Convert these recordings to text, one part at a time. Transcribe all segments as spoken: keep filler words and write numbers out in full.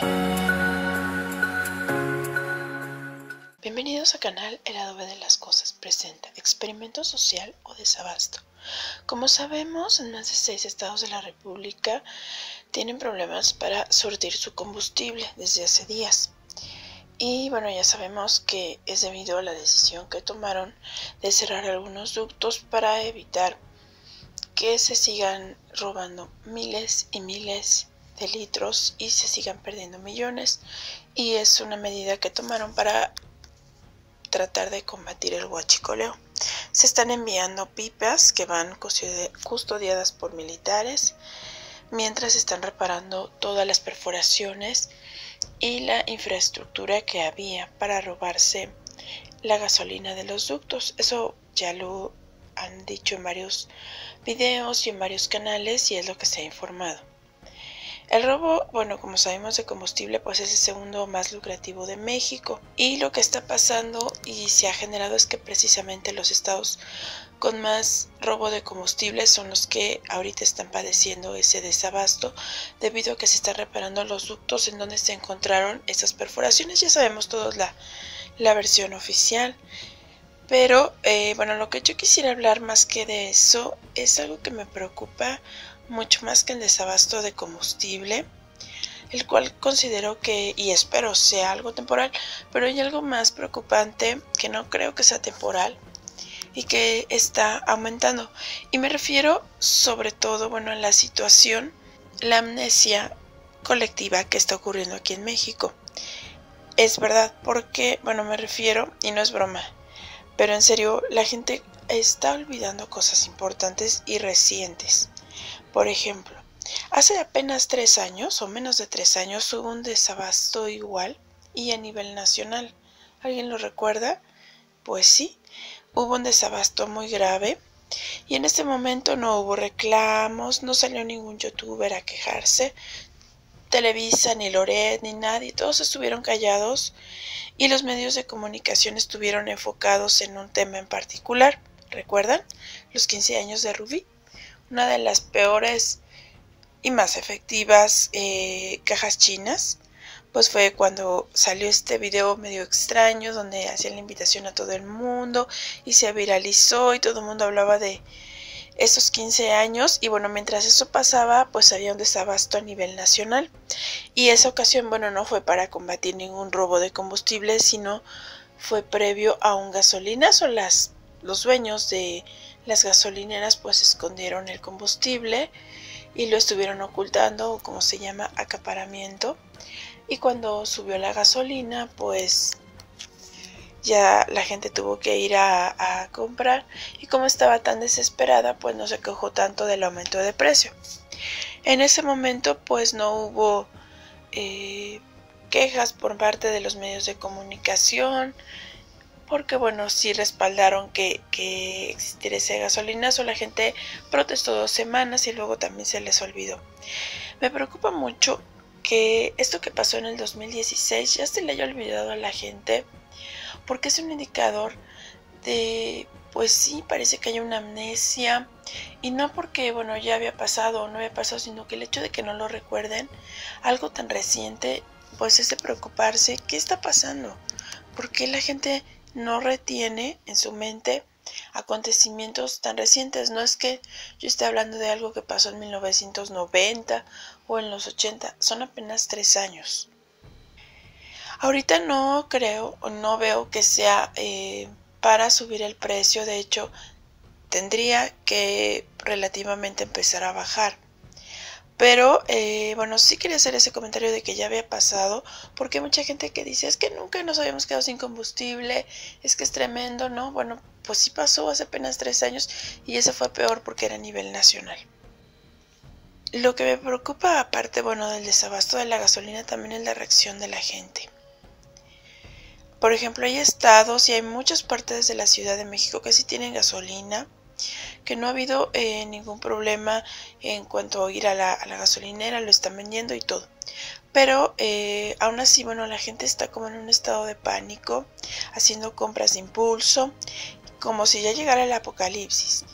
Bienvenidos al canal El Adobe de las Cosas presenta Experimento Social o Desabasto. Como sabemos, en más de seis estados de la República tienen problemas para surtir su combustible desde hace días. Y bueno, ya sabemos que es debido a la decisión que tomaron de cerrar algunos ductos para evitar que se sigan robando miles y miles de litros y se sigan perdiendo millones. Y es una medida que tomaron para tratar de combatir el huachicoleo. Se están enviando pipas que van custodiadas por militares mientras están reparando todas las perforaciones y la infraestructura que había para robarse la gasolina de los ductos. Eso ya lo han dicho en varios videos y en varios canales y es lo que se ha informado. El robo, bueno, como sabemos, de combustible, pues es el segundo más lucrativo de México. Y lo que está pasando y se ha generado es que precisamente los estados con más robo de combustible son los que ahorita están padeciendo ese desabasto debido a que se están reparando los ductos en donde se encontraron esas perforaciones. Ya sabemos todos la, la versión oficial. Pero, eh, bueno, lo que yo quisiera hablar más que de eso es algo que me preocupa mucho más que el desabasto de combustible, el cual considero que, y espero sea algo temporal, pero hay algo más preocupante que no creo que sea temporal y que está aumentando. Y me refiero sobre todo, bueno, a la situación, la amnesia colectiva que está ocurriendo aquí en México. Es verdad, porque, bueno, me refiero, y no es broma, pero en serio, la gente está olvidando cosas importantes y recientes. Por ejemplo, hace apenas tres años o menos de tres años hubo un desabasto igual y a nivel nacional. ¿Alguien lo recuerda? Pues sí, hubo un desabasto muy grave y en este momento no hubo reclamos, no salió ningún youtuber a quejarse, Televisa, ni Loret, ni nadie, todos estuvieron callados y los medios de comunicación estuvieron enfocados en un tema en particular. ¿Recuerdan? Los quince años de Rubí. Una de las peores y más efectivas eh, cajas chinas, pues fue cuando salió este video medio extraño donde hacían la invitación a todo el mundo y se viralizó y todo el mundo hablaba de esos quince años. Y bueno, mientras eso pasaba, pues había un desabasto a nivel nacional y esa ocasión, bueno, no fue para combatir ningún robo de combustible, sino fue previo a un gasolinazo. Las, los dueños de las gasolineras pues escondieron el combustible y lo estuvieron ocultando, o como se llama, acaparamiento. Y cuando subió la gasolina, pues ya la gente tuvo que ir a, a comprar y como estaba tan desesperada, pues no se quejó tanto del aumento de precio. En ese momento pues no hubo eh, quejas por parte de los medios de comunicación, porque bueno, sí respaldaron que, que existiera ese gasolinazo. La gente protestó dos semanas y luego también se les olvidó. Me preocupa mucho que esto que pasó en el dos mil dieciséis ya se le haya olvidado a la gente, porque es un indicador de, pues sí, parece que hay una amnesia, y no porque, bueno, ya había pasado o no había pasado, sino que el hecho de que no lo recuerden, algo tan reciente, pues es de preocuparse. ¿Qué está pasando? ¿Por qué la gente no retiene en su mente acontecimientos tan recientes? No es que yo esté hablando de algo que pasó en mil novecientos noventa o en los ochenta, son apenas tres años. Ahorita no creo o no veo que sea eh, para subir el precio. De hecho, tendría que relativamente empezar a bajar. Pero, eh, bueno, sí quería hacer ese comentario de que ya había pasado, porque hay mucha gente que dice, es que nunca nos habíamos quedado sin combustible, es que es tremendo, ¿no? Bueno, pues sí pasó hace apenas tres años y eso fue peor porque era a nivel nacional. Lo que me preocupa, aparte, bueno, del desabasto de la gasolina, también es la reacción de la gente. Por ejemplo, hay estados y hay muchas partes de la Ciudad de México que sí tienen gasolina, que no ha habido eh, ningún problema en cuanto a ir a la, a la gasolinera, lo están vendiendo y todo. Pero eh, aún así, bueno, la gente está como en un estado de pánico, haciendo compras de impulso, como si ya llegara el apocalipsis.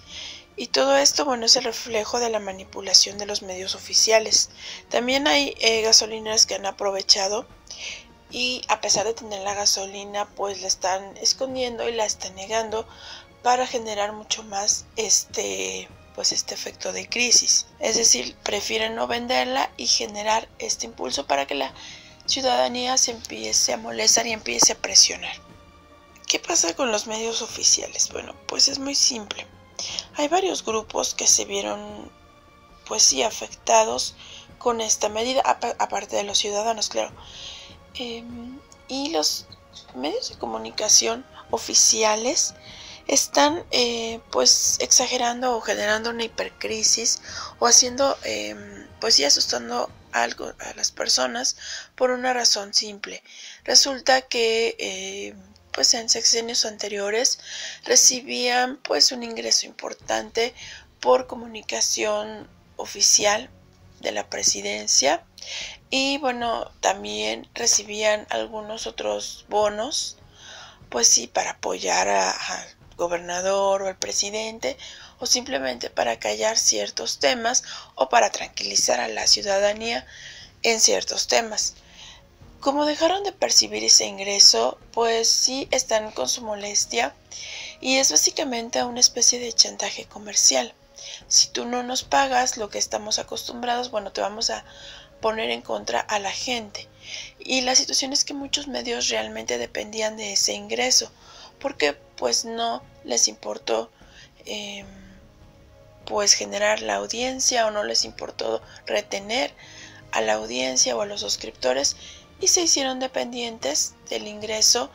Y todo esto, bueno, es el reflejo de la manipulación de los medios oficiales. También hay eh, gasolineras que han aprovechado y a pesar de tener la gasolina, pues la están escondiendo y la están negando para generar mucho más este, pues este efecto de crisis. Es decir, prefieren no venderla y generar este impulso para que la ciudadanía se empiece a molestar y empiece a presionar. ¿Qué pasa con los medios oficiales? Bueno, pues es muy simple. Hay varios grupos que se vieron, pues sí, afectados con esta medida, aparte de los ciudadanos, claro. Eh, y los medios de comunicación oficiales están, eh, pues, exagerando o generando una hipercrisis o haciendo, eh, pues sí, asustando algo a las personas por una razón simple. Resulta que eh, pues en sexenios anteriores recibían pues un ingreso importante por comunicación oficial de la presidencia y bueno, también recibían algunos otros bonos, pues sí, para apoyar al gobernador o al presidente o simplemente para callar ciertos temas o para tranquilizar a la ciudadanía en ciertos temas. Como dejaron de percibir ese ingreso, pues sí están con su molestia y es básicamente una especie de chantaje comercial. Si tú no nos pagas lo que estamos acostumbrados, bueno, te vamos a poner en contra a la gente. Y la situación es que muchos medios realmente dependían de ese ingreso, porque pues no les importó eh, pues generar la audiencia o no les importó retener a la audiencia o a los suscriptores y se hicieron dependientes del ingreso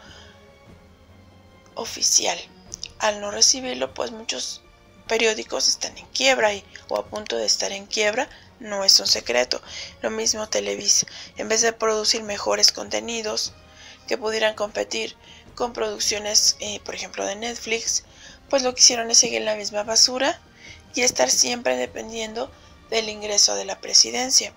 oficial. Al no recibirlo, pues muchos periódicos están en quiebra y, o a punto de estar en quiebra, no es un secreto. Lo mismo Televisa, en vez de producir mejores contenidos que pudieran competir con producciones, eh, por ejemplo, de Netflix, pues lo que hicieron es seguir la misma basura y estar siempre dependiendo del ingreso de la presidencia.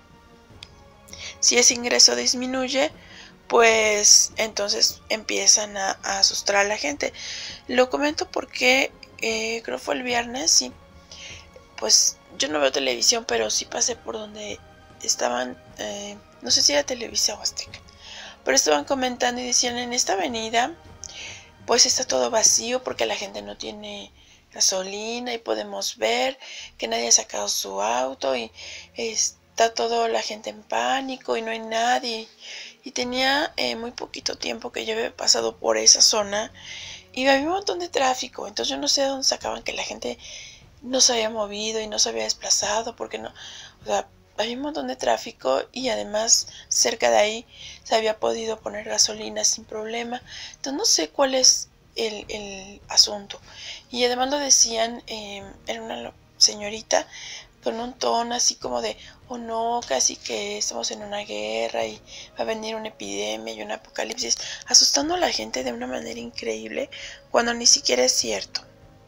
Si ese ingreso disminuye, pues entonces empiezan a, a asustar a la gente. Lo comento porque eh, creo fue el viernes y pues yo no veo televisión, pero sí pasé por donde estaban, eh, no sé si era Televisa o Azteca, pero estaban comentando y decían: en esta avenida pues está todo vacío porque la gente no tiene gasolina y podemos ver que nadie ha sacado su auto y está toda la gente en pánico y no hay nadie. Y tenía eh, muy poquito tiempo que yo había pasado por esa zona y había un montón de tráfico, entonces yo no sé de dónde sacaban que la gente no se había movido y no se había desplazado, porque no, o sea, había un montón de tráfico y además cerca de ahí se había podido poner gasolina sin problema. Entonces no sé cuál es el, el asunto. Y además lo decían, eh, era una señorita con un tono así como de: oh no, casi que estamos en una guerra y va a venir una epidemia y un apocalipsis, asustando a la gente de una manera increíble cuando ni siquiera es cierto.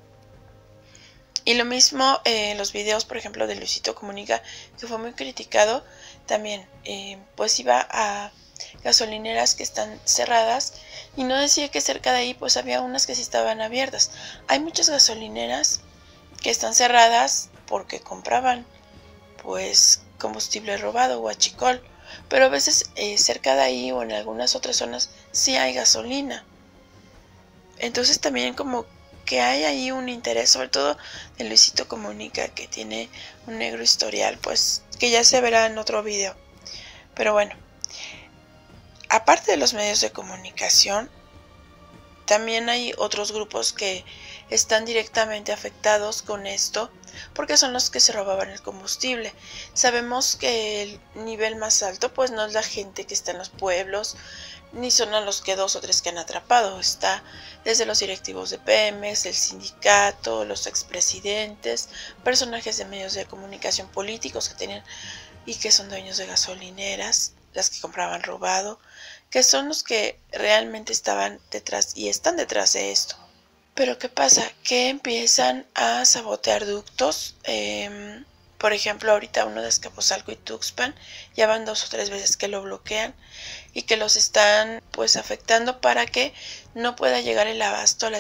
Y lo mismo eh, los videos, por ejemplo, de Luisito Comunica, que fue muy criticado, también eh, pues iba a gasolineras que están cerradas y no decía que cerca de ahí pues había unas que sí estaban abiertas. Hay muchas gasolineras que están cerradas porque compraban pues combustible robado o huachicol, pero a veces eh, cerca de ahí o en algunas otras zonas sí hay gasolina. Entonces también como que hay ahí un interés, sobre todo de Luisito Comunica, que tiene un negro historial, pues que ya se verá en otro video. Pero bueno, aparte de los medios de comunicación, también hay otros grupos que están directamente afectados con esto, porque son los que se robaban el combustible. Sabemos que el nivel más alto pues no es la gente que está en los pueblos, ni son a los que dos o tres que han atrapado. Está desde los directivos de Pemex, el sindicato, los expresidentes, personajes de medios de comunicación políticos que tenían y que son dueños de gasolineras, las que compraban robado, que son los que realmente estaban detrás y están detrás de esto. Pero ¿qué pasa? Que empiezan a sabotear ductos. Eh, por ejemplo, ahorita uno de Azcapotzalco y Tuxpan ya van dos o tres veces que lo bloquean y que los están pues afectando para que no pueda llegar el abasto a las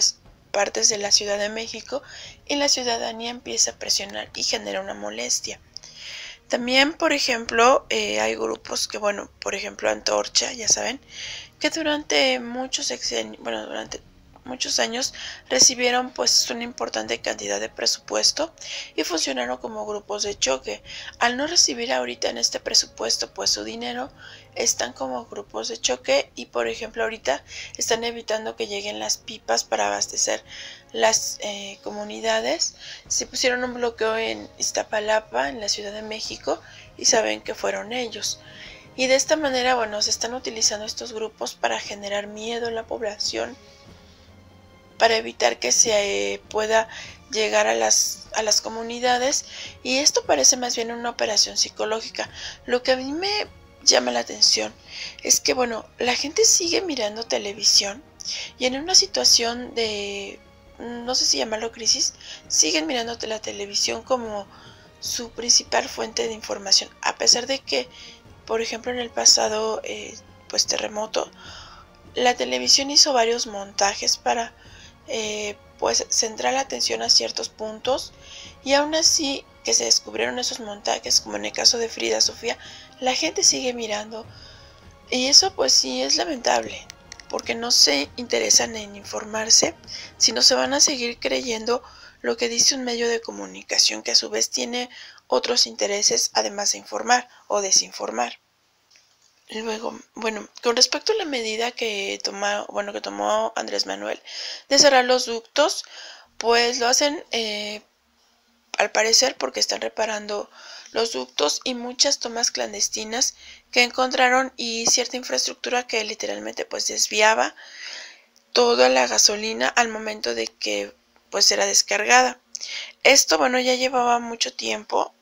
partes de la Ciudad de México y la ciudadanía empieza a presionar y genera una molestia. También, por ejemplo, eh, hay grupos que, bueno, por ejemplo, Antorcha, ya saben, que durante muchos sexenios, bueno, durante muchos años recibieron pues una importante cantidad de presupuesto y funcionaron como grupos de choque. Al no recibir ahorita en este presupuesto pues su dinero, están como grupos de choque y por ejemplo ahorita están evitando que lleguen las pipas para abastecer las eh, comunidades. Se pusieron un bloqueo en Iztapalapa, en la Ciudad de México, y saben que fueron ellos. Y de esta manera, bueno, se están utilizando estos grupos para generar miedo en la población, para evitar que se eh, pueda llegar a las, a las comunidades, y esto parece más bien una operación psicológica. Lo que a mí me llama la atención es que, bueno, la gente sigue mirando televisión y en una situación de, no sé si llamarlo crisis, siguen mirando la televisión como su principal fuente de información, a pesar de que, por ejemplo, en el pasado, eh, pues terremoto, la televisión hizo varios montajes para eh, pues centrar la atención a ciertos puntos, y aún así que se descubrieron esos montajes, como en el caso de Frida Sofía, la gente sigue mirando, y eso pues sí es lamentable, porque no se interesan en informarse, sino se van a seguir creyendo lo que dice un medio de comunicación que a su vez tiene otros intereses además de informar o desinformar. Luego, bueno, con respecto a la medida que toma, bueno, que tomó Andrés Manuel de cerrar los ductos, pues lo hacen eh, al parecer porque están reparando los ductos y muchas tomas clandestinas que encontraron y cierta infraestructura que literalmente pues desviaba toda la gasolina al momento de que pues era descargada. Esto, bueno, ya llevaba mucho tiempo.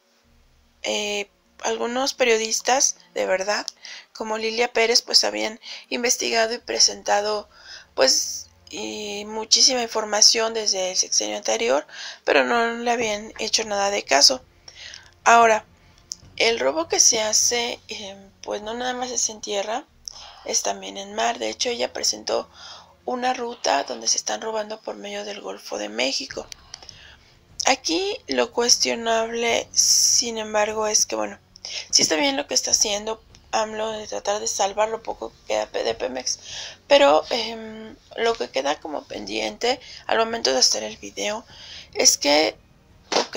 Eh, algunos periodistas de verdad, como Lilia Pérez, pues habían investigado y presentado pues y muchísima información desde el sexenio anterior, pero no le habían hecho nada de caso. Ahora, el robo que se hace, eh, pues no nada más es en tierra, es también en mar. De hecho, ella presentó una ruta donde se están robando por medio del Golfo de México. Aquí lo cuestionable, sin embargo, es que, bueno, sí está bien lo que está haciendo AMLO de tratar de salvar lo poco que queda de Pemex, pero eh, lo que queda como pendiente al momento de hacer el video es que, ok,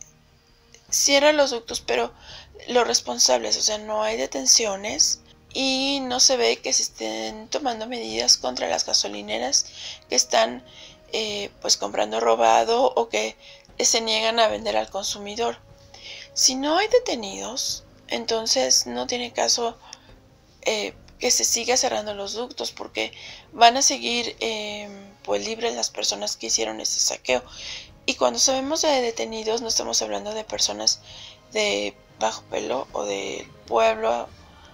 cierra los ductos, pero los responsables, o sea, no hay detenciones y no se ve que se estén tomando medidas contra las gasolineras que están eh, pues comprando robado o que se niegan a vender al consumidor. Si no hay detenidos, entonces no tiene caso eh, que se siga cerrando los ductos, porque van a seguir eh, pues libres las personas que hicieron ese saqueo. Y cuando sabemos de detenidos, no estamos hablando de personas de bajo pelo o del pueblo,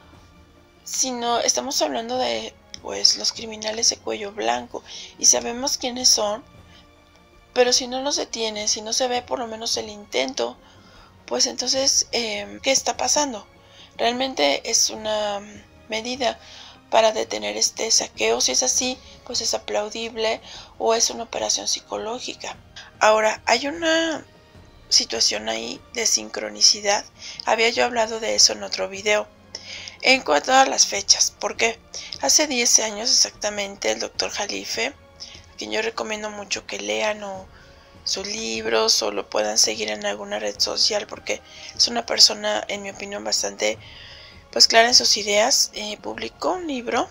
sino estamos hablando de pues los criminales de cuello blanco, y sabemos quiénes son. Pero si no los detiene, si no se ve por lo menos el intento, pues entonces, eh, ¿qué está pasando? ¿Realmente es una medida para detener este saqueo? Si es así, pues es aplaudible, o es una operación psicológica. Ahora, hay una situación ahí de sincronicidad. Había yo hablado de eso en otro video. En cuanto a las fechas, porque hace diez años exactamente el doctor Jalife, a quien yo recomiendo mucho que lean o sus libros o lo puedan seguir en alguna red social, porque es una persona, en mi opinión, bastante pues clara en sus ideas, eh, publicó un libro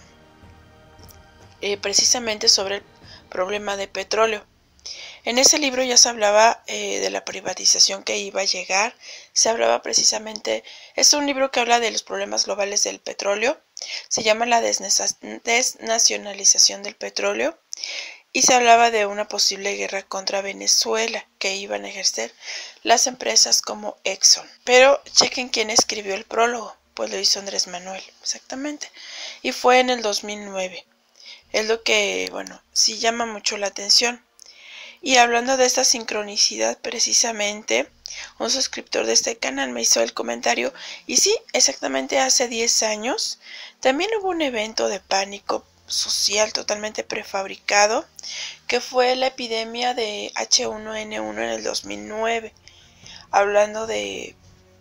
eh, precisamente sobre el problema de petróleo. En ese libro ya se hablaba eh, de la privatización que iba a llegar, se hablaba precisamente, es un libro que habla de los problemas globales del petróleo, se llama la desnacionalización del petróleo, y se hablaba de una posible guerra contra Venezuela que iban a ejercer las empresas como Exxon. Pero chequen quién escribió el prólogo, pues lo hizo Andrés Manuel, exactamente, y fue en el dos mil nueve. Es lo que, bueno, sí llama mucho la atención. Y hablando de esta sincronicidad, precisamente, un suscriptor de este canal me hizo el comentario, y sí, exactamente hace diez años, también hubo un evento de pánico social totalmente prefabricado, que fue la epidemia de H uno N uno en el dos mil nueve, hablando de,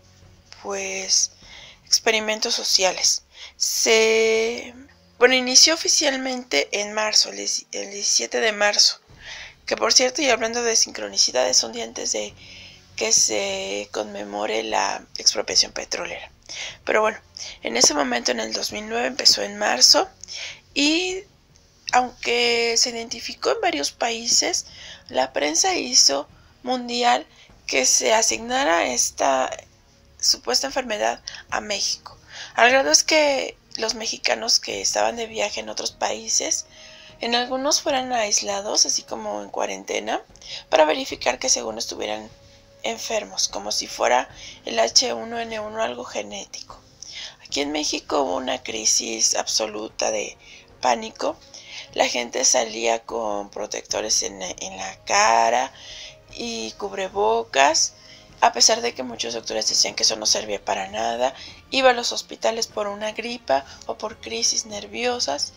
pues, experimentos sociales. Se, bueno, inició oficialmente en marzo, el diecisiete de marzo, que por cierto, y hablando de sincronicidades, un día antes de que se conmemore la expropiación petrolera. Pero bueno, en ese momento, en el dos mil nueve, empezó en marzo, y aunque se identificó en varios países, la prensa hizo mundial que se asignara esta supuesta enfermedad a México. Al grado es que los mexicanos que estaban de viaje en otros países, en algunos fueran aislados, así como en cuarentena, para verificar que según estuvieran enfermos, como si fuera el H uno N uno algo genético. Aquí en México hubo una crisis absoluta de pánico. La gente salía con protectores en, en la cara y cubrebocas, a pesar de que muchos doctores decían que eso no servía para nada. Iba a los hospitales por una gripa o por crisis nerviosas,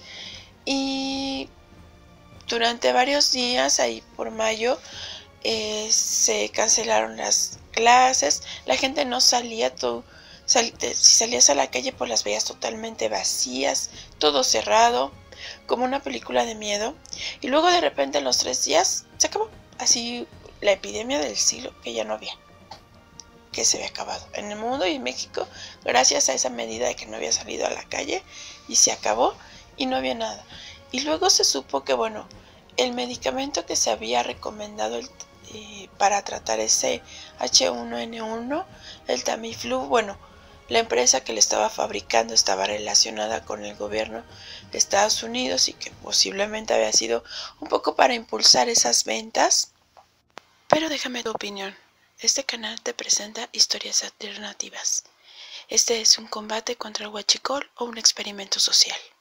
y durante varios días, ahí por mayo, eh, se cancelaron las clases. La gente no salía, tú, sal, te, si salías a la calle pues las veías totalmente vacías, todo cerrado, como una película de miedo. Y luego de repente en los tres días se acabó, así la epidemia del siglo, que ya no había, que se había acabado en el mundo y en México, gracias a esa medida de que no había salido a la calle, y se acabó y no había nada. Y luego se supo que, bueno, el medicamento que se había recomendado el, eh, para tratar ese H uno N uno, el Tamiflu, bueno, la empresa que le estaba fabricando estaba relacionada con el gobierno de Estados Unidos, y que posiblemente había sido un poco para impulsar esas ventas. Pero déjame tu opinión. Este canal te presenta historias alternativas. Este es un combate contra el huachicol o un experimento social.